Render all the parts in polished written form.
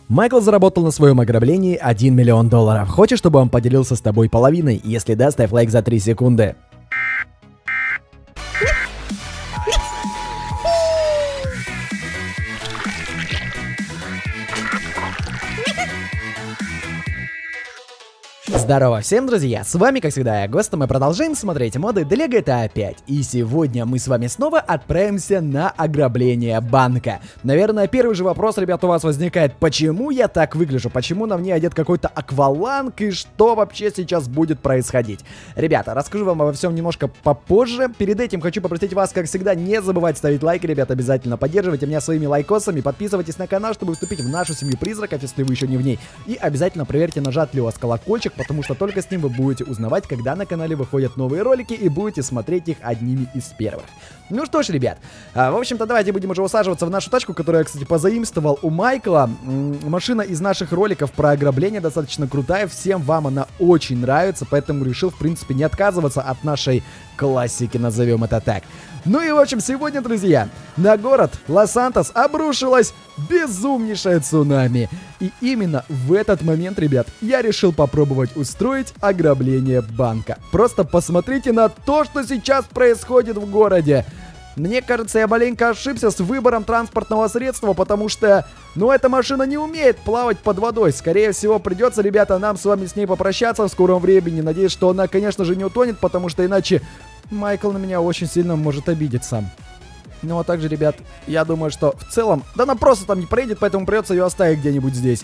Майкл заработал на своем ограблении $1 миллион. Хочешь, чтобы он поделился с тобой половиной? Если да, ставь лайк за 3 секунды. Здорово всем, друзья! С вами, как всегда, я Гост, и мы продолжаем смотреть моды для GTA 5. И сегодня мы с вами снова отправимся на ограбление банка. Наверное, первый же вопрос, ребят, у вас возникает: почему я так выгляжу? Почему на мне одет какой-то акваланг? И что вообще сейчас будет происходить? Ребята, расскажу вам обо всем немножко попозже. Перед этим хочу попросить вас, как всегда, не забывать ставить лайки, ребят, обязательно поддерживайте меня своими лайкосами, подписывайтесь на канал, чтобы вступить в нашу семью призраков, если вы еще не в ней. И обязательно проверьте, нажат ли у вас колокольчик, потому что только с ним вы будете узнавать, когда на канале выходят новые ролики, и будете смотреть их одними из первых. Ну что ж, ребят, в общем-то, давайте будем уже усаживаться в нашу тачку, которую я, кстати, позаимствовал у Майкла. Машина из наших роликов про ограбление достаточно крутая, всем вам она очень нравится, поэтому решил, в принципе, не отказываться от нашей классики, назовем это так. Ну и, в общем, сегодня, друзья, на город Лос-Сантос обрушилась безумнейшая цунами. И именно в этот момент, ребят, я решил попробовать устроить ограбление банка. Просто посмотрите на то, что сейчас происходит в городе. Мне кажется, я маленько ошибся с выбором транспортного средства, потому что, ну, эта машина не умеет плавать под водой. Скорее всего, придется, ребята, нам с вами с ней попрощаться в скором времени. Надеюсь, что она, конечно же, не утонет, потому что иначе Майкл на меня очень сильно может обидеться. Ну, а также, ребят, я думаю, что в целом, да она просто там не проедет, поэтому придется ее оставить где-нибудь здесь.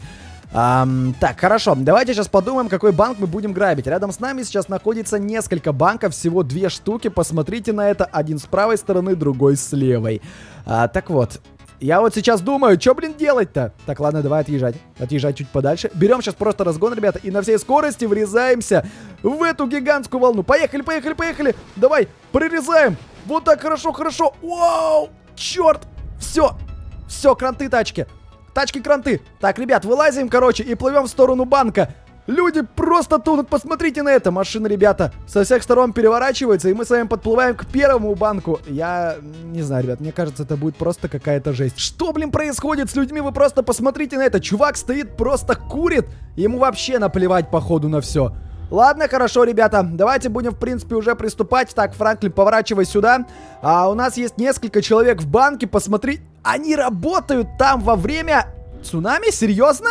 Так, хорошо, давайте сейчас подумаем, какой банк мы будем грабить. Рядом с нами сейчас находится несколько банков, всего 2 штуки. Посмотрите на это, один с правой стороны, другой с левой. Так вот, я вот сейчас думаю, что, блин, делать-то? Так, ладно, давай отъезжать. Отъезжать чуть подальше. Берем сейчас просто разгон, ребята, и на всей скорости врезаемся в эту гигантскую волну. Поехали, поехали, поехали. Давай, прорезаем. Вот так, хорошо, хорошо. Вау, черт. Все, все, кранты тачки. Тачки-кранты. Так, ребят, вылазим, короче, и плывем в сторону банка. Люди просто тонут, посмотрите на это. Машина, ребята, со всех сторон переворачивается, и мы с вами подплываем к первому банку. Я не знаю, ребят, мне кажется, это будет просто какая-то жесть. Что, блин, происходит с людьми? Вы просто посмотрите на это. Чувак стоит, просто курит. Ему вообще наплевать, походу, на все. Ладно, хорошо, ребята, давайте будем, в принципе, уже приступать. Так, Франклин, поворачивай сюда. У нас есть несколько человек в банке, посмотри. Они работают там во время цунами? Серьезно?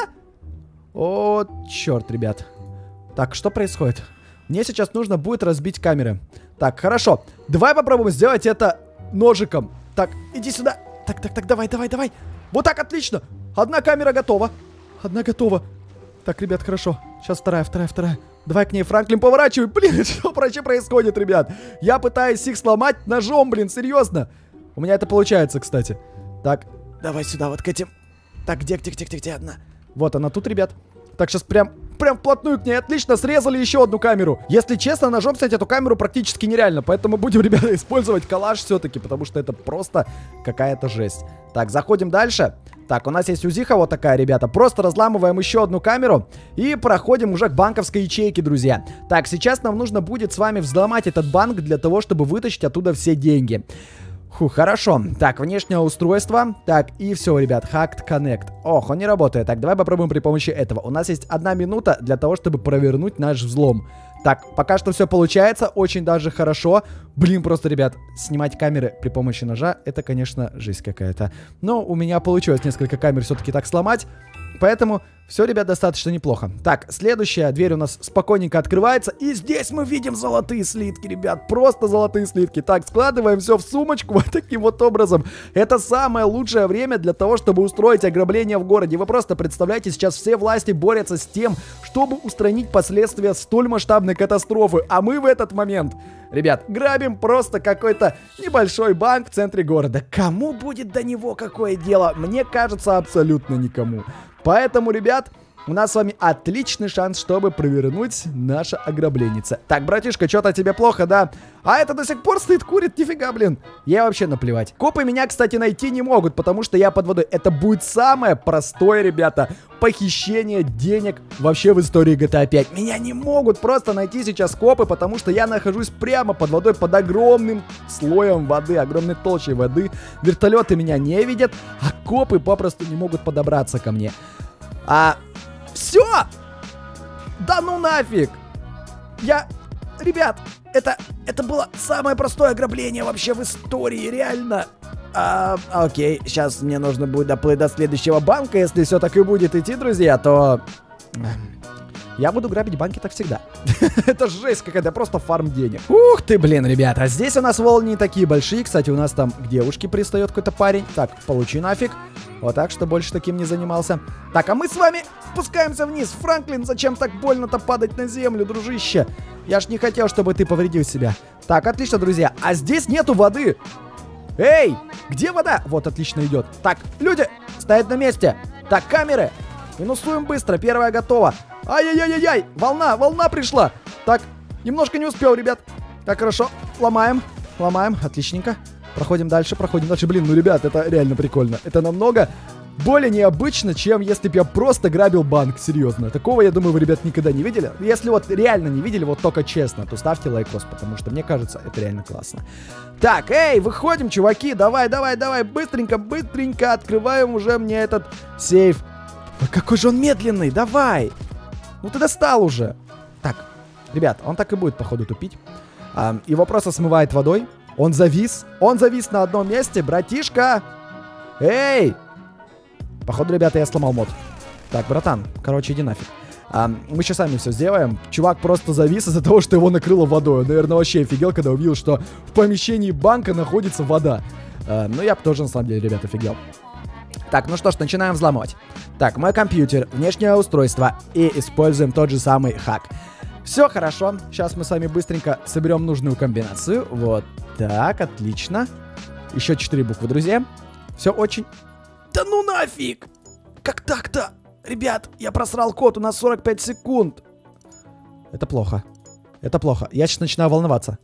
О, черт, ребят. Так, что происходит? Мне сейчас нужно будет разбить камеры. Так, хорошо. Давай попробуем сделать это ножиком. Так, иди сюда. Так, так, так, давай, давай, давай. Вот так, отлично. Одна камера готова. Одна готова. Так, ребят, хорошо. Сейчас вторая. Давай к ней, Франклин, поворачивай. Блин, что вообще происходит, ребят? Я пытаюсь их сломать ножом, блин, серьезно. У меня это получается, кстати. Так, давай сюда, вот к этим. Так, где одна? Вот она тут, ребят. Так, сейчас прям вплотную к ней. Отлично, срезали еще одну камеру. Если честно, ножом, кстати, эту камеру практически нереально. Поэтому будем, ребята, использовать калаш все-таки, потому что это просто какая-то жесть. Так, заходим дальше. Так, у нас есть узиха вот такая, ребята. Просто разламываем еще одну камеру и проходим уже к банковской ячейке, друзья. Так, сейчас нам нужно будет с вами взломать этот банк для того, чтобы вытащить оттуда все деньги. Фу, хорошо. Так, внешнее устройство. Так, и все, ребят, Hacked Connect. Ох, он не работает. Так, давай попробуем при помощи этого. У нас есть 1 минута для того, чтобы провернуть наш взлом. Так, пока что все получается, очень даже хорошо. Блин, просто, ребят, снимать камеры при помощи ножа, это, конечно, жизнь какая-то. Но у меня получилось несколько камер все-таки так сломать. Поэтому все, ребят, достаточно неплохо. Так, следующая дверь у нас спокойненько открывается. И здесь мы видим золотые слитки, ребят. Просто золотые слитки. Так, складываем все в сумочку вот таким вот образом. Это самое лучшее время для того, чтобы устроить ограбление в городе. Вы просто представляете, сейчас все власти борются с тем, чтобы устранить последствия столь масштабной катастрофы. А мы в этот момент, ребят, грабим просто какой-то небольшой банк в центре города. Кому будет до него какое дело? Мне кажется, абсолютно никому. Поэтому, ребят, у нас с вами отличный шанс, чтобы провернуть наше ограбление. Так, братишка, что-то тебе плохо, да? А это до сих пор стоит, курит, нифига, блин. Я вообще наплевать. Копы меня, кстати, найти не могут, потому что я под водой. Это будет самое простое, ребята, похищение денег вообще в истории GTA 5. Меня не могут просто найти сейчас копы, потому что я нахожусь прямо под водой, под огромным слоем воды, огромной толщей воды. Вертолеты меня не видят, а копы попросту не могут подобраться ко мне. Все! Да ну нафиг! Ребят, это было самое простое ограбление вообще в истории, реально. Окей, сейчас мне нужно будет доплыть до следующего банка. Если все так и будет идти, друзья, то... Я буду грабить банки так всегда. Это жесть какая-то, просто фарм денег. Ух ты, блин, ребята. Здесь у нас волны не такие большие. Кстати, у нас там к девушке пристает какой-то парень. Так, получи нафиг. Вот так, что больше таким не занимался. Так, а мы с вами спускаемся вниз. Франклин, зачем так больно-то падать на землю, дружище? Я ж не хотел, чтобы ты повредил себя. Так, отлично, друзья. А здесь нету воды. Эй, где вода? Вот, отлично идет. Так, люди, стоять на месте. Так, камеры. Минусуем быстро, первая готова. Ай-яй-яй-яй, волна пришла. Так, немножко не успел, ребят. Так, хорошо, ломаем, отличненько. Проходим дальше. Блин, ну, ребят, это реально прикольно. Это намного более необычно, чем если бы я просто грабил банк, серьезно. Такого, я думаю, вы, ребят, никогда не видели. Если вот реально не видели, вот только честно, то ставьте лайкос, потому что, мне кажется, это реально классно. Так, эй, выходим, чуваки, давай, быстренько открываем уже мне этот сейф. Ой, какой же он медленный, давай. Ну ты достал уже. Так, ребят, он так и будет, походу, тупить. Его просто смывает водой. Он завис на одном месте, братишка. Эй! Походу, ребята, я сломал мод. Так, братан, короче, иди нафиг. Мы сейчас сами все сделаем. Чувак просто завис из-за того, что его накрыло водой. Он, наверное, вообще офигел, когда увидел, что в помещении банка находится вода. Ну, я бы тоже, на самом деле, ребят, офигел. Так, ну что ж, начинаем взламывать. Так, мой компьютер, внешнее устройство. И используем тот же самый хак. Все хорошо. Сейчас мы с вами быстренько соберем нужную комбинацию. Вот так, отлично. Еще 4 буквы, друзья. Все очень... Да ну нафиг! Как так-то? Ребят, я просрал код, у нас 45 секунд. Это плохо. Это плохо. Я сейчас начинаю волноваться.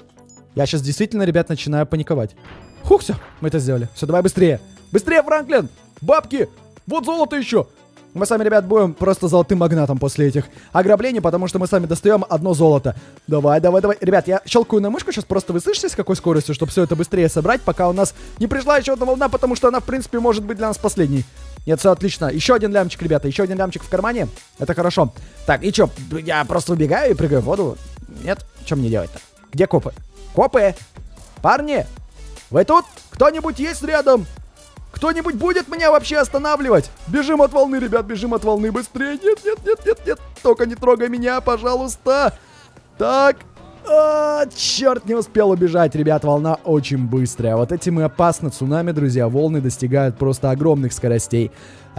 Я сейчас действительно, ребят, начинаю паниковать. Хух, все, мы это сделали. Все, давай быстрее. Быстрее, Франклин! Бабки! Вот золото еще! Мы с вами, ребят, будем просто золотым магнатом после этих ограблений, потому что мы с вами достаем одно золото. Давай. Ребят, я щелкаю на мышку, сейчас просто вы слышите, с какой скоростью, чтобы все это быстрее собрать, пока у нас не пришла еще одна волна, потому что она, в принципе, может быть для нас последней. Нет, все отлично. Еще один лямчик, ребята, еще один лямчик в кармане. Это хорошо. Так, и что, я просто убегаю и прыгаю в воду? Нет? Что мне делать-то? Где копы? Копы! Парни! Вы тут? Кто-нибудь есть рядом? Кто-нибудь будет меня вообще останавливать? Бежим от волны, ребят, бежим от волны быстрее. Нет. Только не трогай меня, пожалуйста. Так. Черт, не успел убежать, ребят. Волна очень быстрая. Вот этим и опасно цунами, друзья. Волны достигают просто огромных скоростей.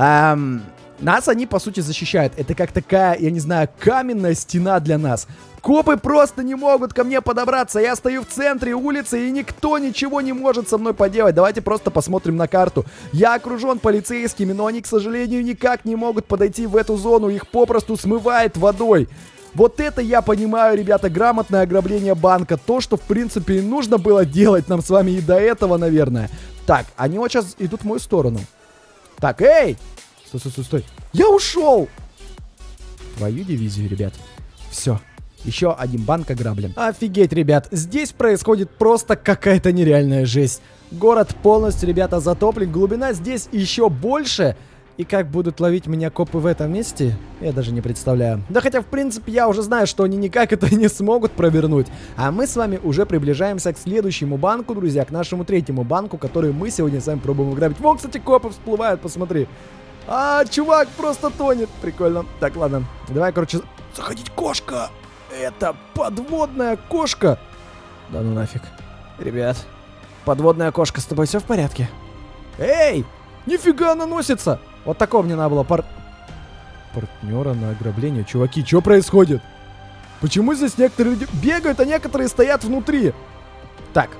Нас они, по сути, защищают. Это как такая, я не знаю, каменная стена для нас. Копы просто не могут ко мне подобраться. Я стою в центре улицы, и никто ничего не может со мной поделать. Давайте просто посмотрим на карту. Я окружен полицейскими, но они, к сожалению, никак не могут подойти в эту зону. Их попросту смывает водой. Вот это я понимаю, ребята, грамотное ограбление банка. То, что, в принципе, и нужно было делать нам с вами и до этого, наверное. Так, они вот сейчас идут в мою сторону. Так, эй! Стой. Я ушел! Твою дивизию, ребят. Все. Еще один банк ограблен. Офигеть, ребят. Здесь происходит просто какая-то нереальная жесть. Город полностью, ребята, затоплен. Глубина здесь еще больше. И как будут ловить меня копы в этом месте, я даже не представляю. Да хотя, в принципе, я уже знаю, что они никак это не смогут провернуть. А мы с вами уже приближаемся к следующему банку, друзья. К нашему третьему банку, который мы сегодня с вами пробуем ограбить. Вон, кстати, копы всплывают, посмотри. Чувак просто тонет. Прикольно. Так, ладно. Давай, короче, заходить. Кошка. Это подводная кошка. Да ну нафиг. Ребят, подводная кошка, с тобой все в порядке? Эй! Нифига она носится! Вот такого мне надо было партнера на ограбление. Чуваки, что происходит? Почему здесь некоторые люди бегают, а некоторые стоят внутри? Так.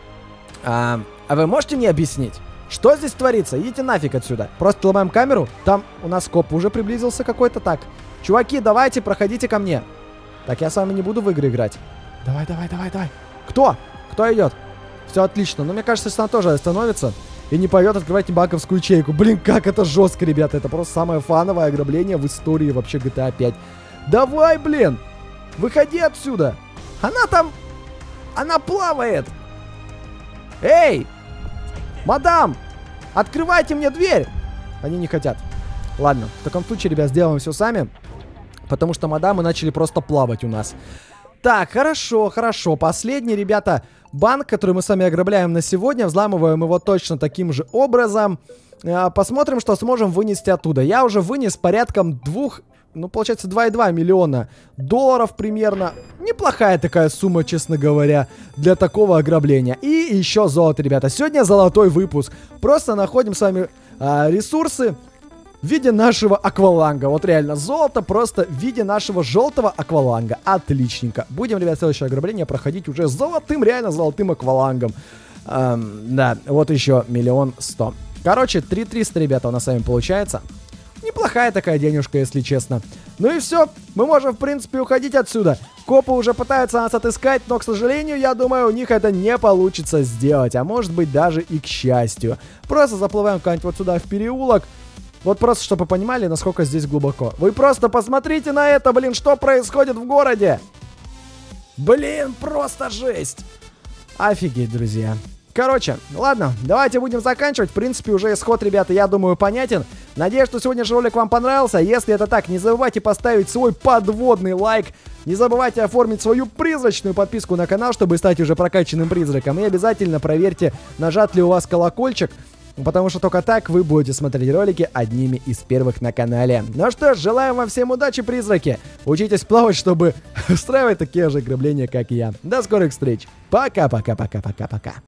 А вы можете мне объяснить, что здесь творится? Идите нафиг отсюда. Просто ломаем камеру. Там у нас коп уже приблизился какой-то. Так. Чуваки, давайте, проходите ко мне. Так, я с вами не буду в игры играть. Давай. Кто? Кто идет? Все отлично. Но мне кажется, что она тоже остановится и не пойдет открывать банковскую ячейку. Блин, как это жестко, ребята. Это просто самое фановое ограбление в истории вообще GTA 5. Давай, блин. Выходи отсюда. Она там... Она плавает. Эй! Мадам! Открывайте мне дверь! Они не хотят. Ладно, в таком случае, ребят, сделаем все сами. Потому что мадамы начали просто плавать у нас. Так, хорошо, хорошо. Последний, ребята, банк, который мы с вами ограбляем на сегодня. Взламываем его точно таким же образом. Посмотрим, что сможем вынести оттуда. Я уже вынес порядком получается 2,2 миллиона долларов примерно. Неплохая такая сумма, честно говоря, для такого ограбления. И еще золото, ребята. Сегодня золотой выпуск. Просто находим с вами ресурсы в виде нашего акваланга. Вот реально, золото просто в виде нашего желтого акваланга. Отличненько. Будем, ребят, следующее ограбление проходить уже золотым, реально золотым аквалангом. Да, вот еще 1 100 000. Короче, 3300, ребята, у нас с вами получается. Неплохая такая денежка, если честно. Ну и все, мы можем, в принципе, уходить отсюда. Копы уже пытаются нас отыскать, но, к сожалению, я думаю, у них это не получится сделать. А может быть, даже и к счастью. Просто заплываем куда-нибудь вот сюда в переулок. Вот просто, чтобы вы понимали, насколько здесь глубоко. Вы просто посмотрите на это, блин, что происходит в городе. Блин, просто жесть. Офигеть, друзья. Короче, ладно, давайте будем заканчивать. В принципе, уже исход, ребята, я думаю, понятен. Надеюсь, что сегодняшний ролик вам понравился. Если это так, не забывайте поставить свой подводный лайк. Не забывайте оформить свою призрачную подписку на канал, чтобы стать уже прокачанным призраком. И обязательно проверьте, нажат ли у вас колокольчик. Потому что только так вы будете смотреть ролики одними из первых на канале. Ну что ж, желаем вам всем удачи, призраки. Учитесь плавать, чтобы устраивать такие же ограбления, как и я. До скорых встреч. Пока-пока-пока-пока-пока.